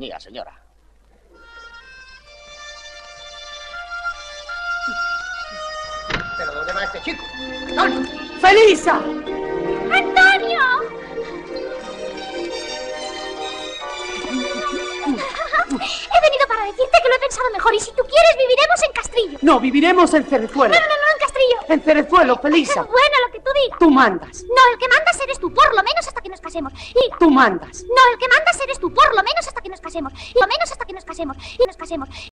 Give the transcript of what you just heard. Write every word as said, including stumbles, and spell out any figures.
Bienvenida, señora. ¿Pero dónde va este chico? ¡Antonio! ¡Felisa! ¡Antonio! He venido para decirte que lo he pensado mejor y si tú quieres viviremos en Castrillo. No, viviremos en Cerezuelo. No, no, no, no en Castrillo. En Cerezuelo, Felisa. Bueno, lo que tú digas. Tú mandas. No, el que mandas eres tú, por lo menos hasta que nos casemos. Y... Tú mandas. No, el que mandas eres tú, por lo menos hasta que nos casemos. Y lo menos hasta que nos casemos. Y nos casemos.